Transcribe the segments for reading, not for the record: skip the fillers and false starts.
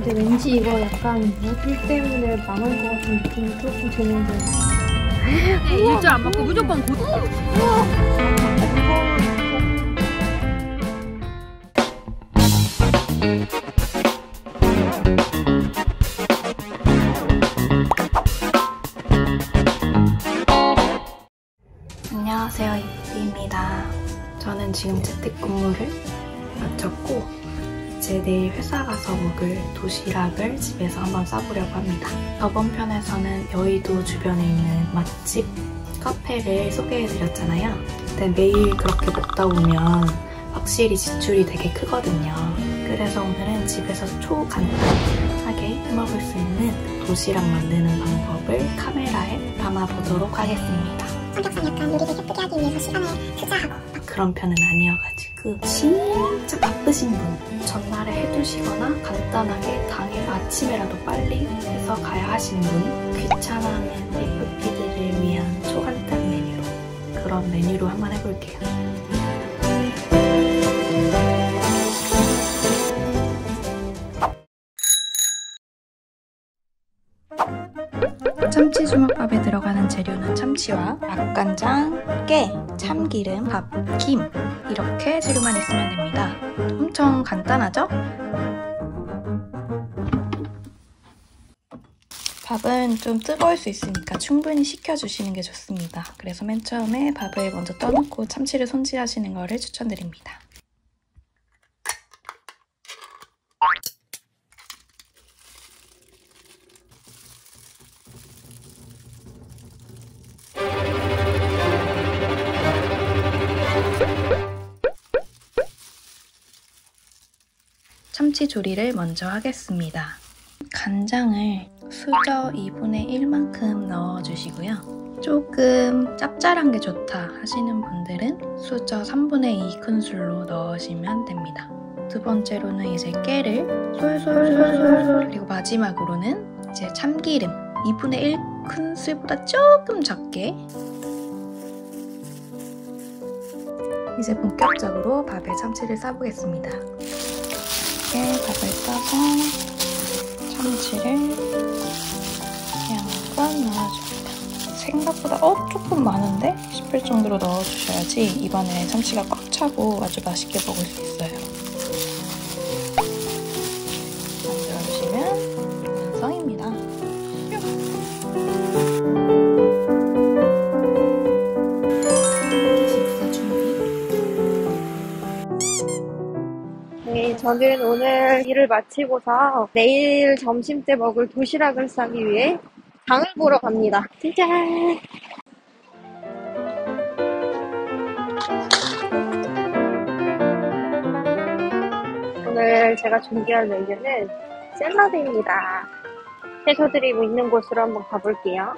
근데 왠지 이거 약간 물기 때문에 망할 것 같은 느낌이 조금 드는데. 네, 일절 안 받고 무조건 고. 안녕하세요, 이쁘입니다. 저는 지금 재택근무를 마쳤고 이제 내일 회사 가서 먹을 도시락을 집에서 한번 싸보려고 합니다. 저번 편에서는 여의도 주변에 있는 맛집, 카페를 소개해드렸잖아요. 근데 매일 그렇게 먹다 보면 확실히 지출이 되게 크거든요. 그래서 오늘은 집에서 초간단하게 해먹을 수 있는 도시락 만드는 방법을 카메라에 담아보도록 하겠습니다. 성격상 약간 요리를 예쁘게 하기 위해서 시간을 투자하고 그런 편은 아니어가지고 진짜 바쁘신 분, 전날에 해두시거나 간단하게 당일 아침에라도 빨리 해서 가야 하시는 분, 귀찮아하는 FP들을 위한 초간단 메뉴로, 그런 메뉴로 한번 해볼게요. 참치 주먹밥에 들어가는 재료는 참치와 맛간장, 깨, 참기름, 밥, 김 이렇게 재료만 있으면 됩니다. 엄청 간단하죠? 밥은 좀 뜨거울 수 있으니까 충분히 식혀주시는 게 좋습니다. 그래서 맨 처음에 밥을 먼저 떠놓고 참치를 손질하시는 거를 추천드립니다. 참치 조리를 먼저 하겠습니다. 간장을 수저 2분의 1만큼 넣어주시고요. 조금 짭짤한 게 좋다 하시는 분들은 수저 3분의 2 큰술로 넣으시면 됩니다. 두 번째로는 이제 깨를 솔솔솔솔, 그리고 마지막으로는 이제 참기름 2분의 1 큰술보다 조금 적게. 이제 본격적으로 밥에 참치를 싸보겠습니다. 이렇게 밥을 싸서 참치를 양껏 넣어줍니다. 생각보다 조금 많은데 싶을 정도로 넣어주셔야지 이번에 참치가 꽉 차고 아주 맛있게 먹을 수 있어요. 만들어주시면 완성입니다. 저는 오늘 일을 마치고서 내일 점심때 먹을 도시락을 싸기 위해 장을 보러 갑니다. 짜잔! 오늘 제가 준비할 메뉴는 샐러드입니다. 채소들이 있는 곳으로 한번 가볼게요.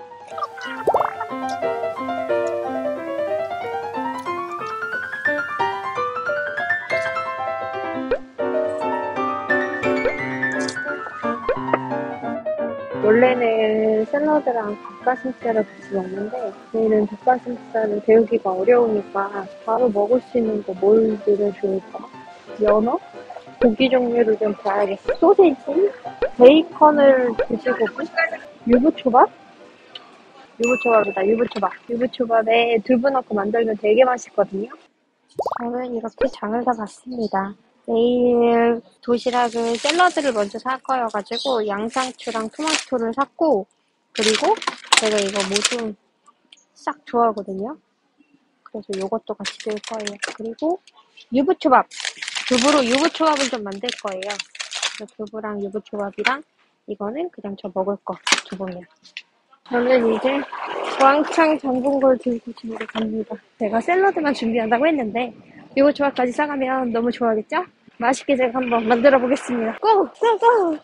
원래는 샐러드랑 닭가슴살을 같이 먹는데 저희는 닭가슴살을 데우기가 어려우니까 바로 먹을 수 있는 거 뭘 넣으면 좋을까? 연어? 고기 종류를 좀 봐야겠어. 소세지? 베이컨을 드시고 유부초밥? 유부초밥이다, 유부초밥. 유부초밥에 두부 넣고 만들면 되게 맛있거든요. 저는 이렇게 장을 다 봤습니다. 내일 도시락을 샐러드를 먼저 살 거여가지고 양상추랑 토마토를 샀고, 그리고 제가 이거 모둠 싹 좋아하거든요. 그래서 이것도 같이 넣을 거예요. 그리고 유부초밥! 두부로 유부초밥을 좀 만들 거예요. 그래서 두부랑 유부초밥이랑 이거는 그냥 저 먹을 거 두부면. 저는 이제 왕창 담근 걸 들고 집으로 갑니다. 제가 샐러드만 준비한다고 했는데 유부초밥까지 싸가면 너무 좋아하겠죠? 맛있게 제가 한번 만들어 보겠습니다. 고! 고! 고!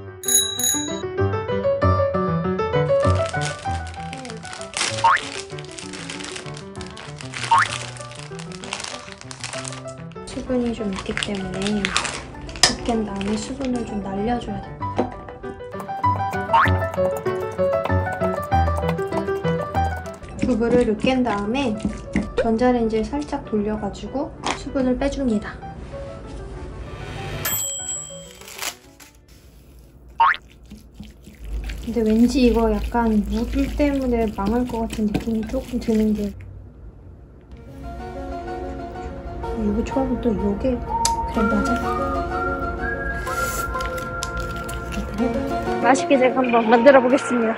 수분이 좀 있기 때문에 으깬 다음에 수분을 좀 날려줘야 됩니다. 두부를 으깬 다음에 전자레인지에 살짝 돌려가지고 수분을 빼줍니다. 근데 왠지 이거 약간 물 때문에 망할 것 같은 느낌이 조금 드는 게 유부초밥은 또 요게 그래 맞아. 맛있게 제가 한번 만들어 보겠습니다.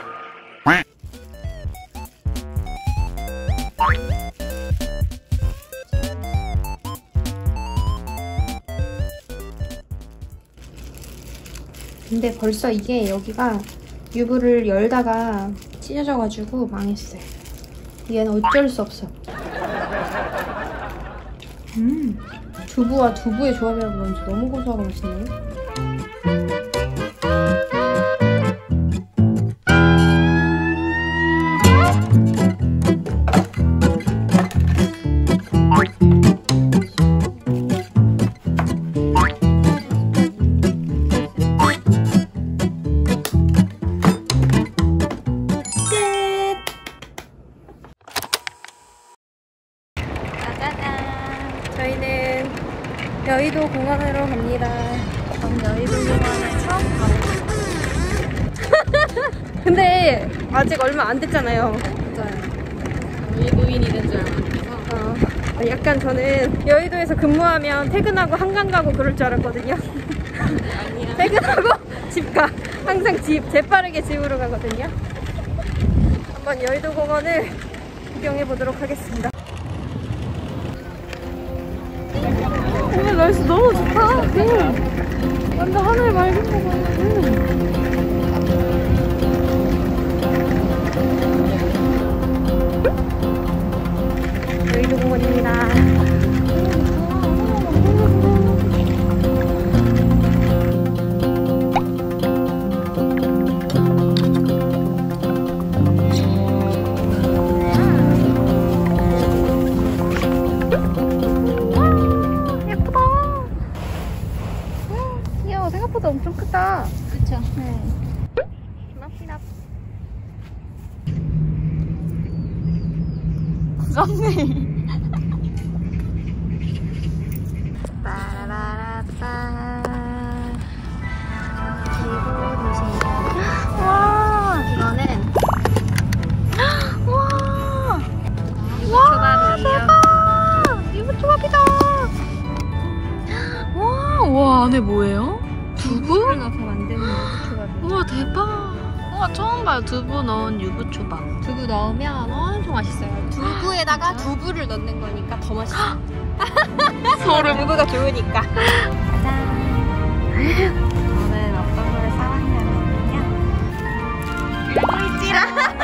근데 벌써 이게 여기가 유부를 열다가 찢어져가지고 망했어요. 얘는 어쩔 수 없어. 두부와 두부의 조합이라 그런지 너무 고소하고 맛있네요. 저희는 여의도 공원으로 갑니다. 여의도 공원에 처음 가보겠습니다. 근데 아직 얼마 안 됐잖아요. 맞아요. 외국인이 된 줄 알았어. 약간 저는 여의도에서 근무하면 퇴근하고 한강 가고 그럴 줄 알았거든요. 아니야. 퇴근하고 집 가. 항상 재빠르게 집으로 가거든요. 한번 여의도 공원을 구경해 보도록 하겠습니다. 오늘 날씨 너무 좋다. 완전 하늘 맑은 거 봐. 여의도 공원입니다. 생각보다 엄청 크다. 그쵸. 네. 피납피납. 부럽네. 와, 이거는 와, 대박. 유부초밥이다. 와, 안에 뭐예요? 두부? 넣어서 만드는 유부초밥이에요. 우와, 대박. 우와, 처음 봐요. 두부 넣은 유부초밥. 두부 넣으면 엄청 맛있어요. 두부에다가 두부를 넣는 거니까 더 맛있어요. 소름. 두부가 좋으니까. 짜잔. 저는 어떤 걸 사왔냐면요. 꿀찌라.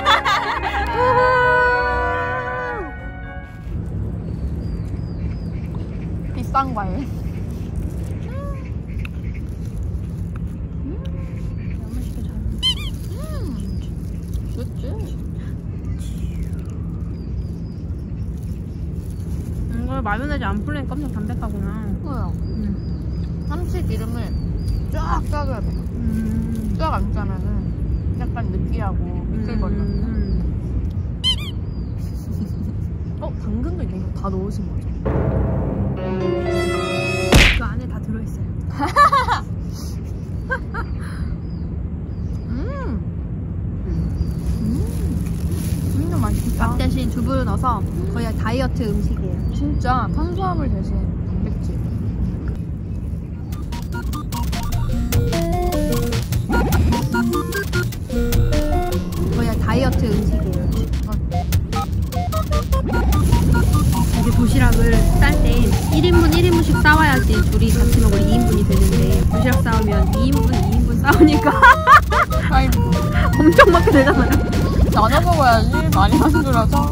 비싼 과일. 이거 마요네즈 안 풀리니까 엄청 담백하구나. 뭐요? 삼치 기름을 쫙 짜줘야 돼요. 쫙 안 짜면은 약간 느끼하고 미끌거리거든요. 당근도 이거 다 넣으신 거죠? 그 안에 다 들어있어요. 진짜 맛있다. 밥 대신 두부를 넣어서 거의 다이어트 음식이에요. 진짜 탄수화물 대신 단백질. 거의 다이어트 음식이에요. 이게 도시락을 쌀 때 1인분 1인분씩 싸와야지 둘이 같이 먹을 2인분이 되는데 도시락 싸우면 2인분 싸우니까 아이고. 엄청 먹게 되잖아요. 나눠 먹어야지. 많이 만들어서.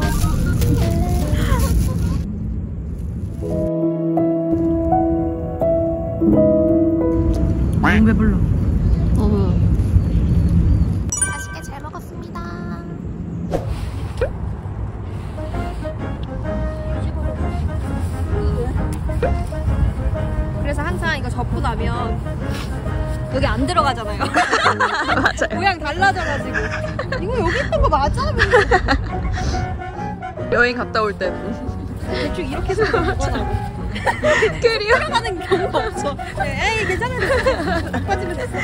너무 배불러. 맛있게 잘 먹었습니다. 그래서 항상 이거 접고 나면 여기 안 들어가잖아요. 맞아요. 모양 달라져가지고 이거 여기 있던 거 맞아? 여행 갔다 올 때는 대충 이렇게 해서 먹어놔고 그리고 돌아가는 경우가 없어. 에이 괜찮아. 빠지면 됐어.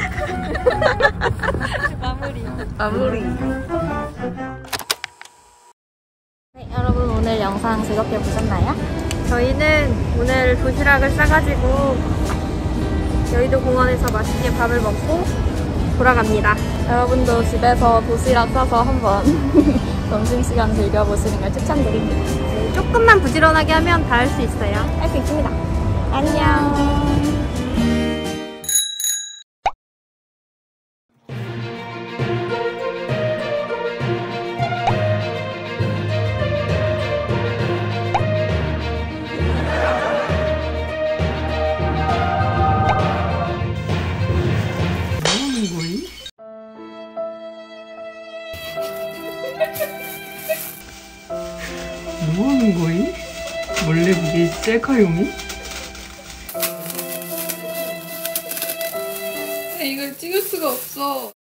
마무리. 네, 여러분 오늘 영상 즐겁게 보셨나요? 저희는 오늘 도시락을 싸가지고 여의도 공원에서 맛있게 밥을 먹고 돌아갑니다. 여러분도 집에서 도시락 싸서 한번 점심시간 즐겨보시는 걸 추천드립니다. 네, 조금만 부지런하게 하면 다 할 수 있어요. 할 수 있습니다. 안녕. 뭐하는 거임? 원래 그게 셀카용이? 이걸 찍을 수가 없어.